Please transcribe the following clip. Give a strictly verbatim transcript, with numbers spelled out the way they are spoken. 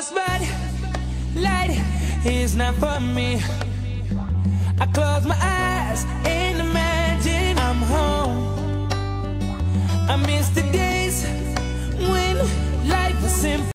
spotlight is not for me. I close my eyes and imagine I'm home. I miss the days when life was simple.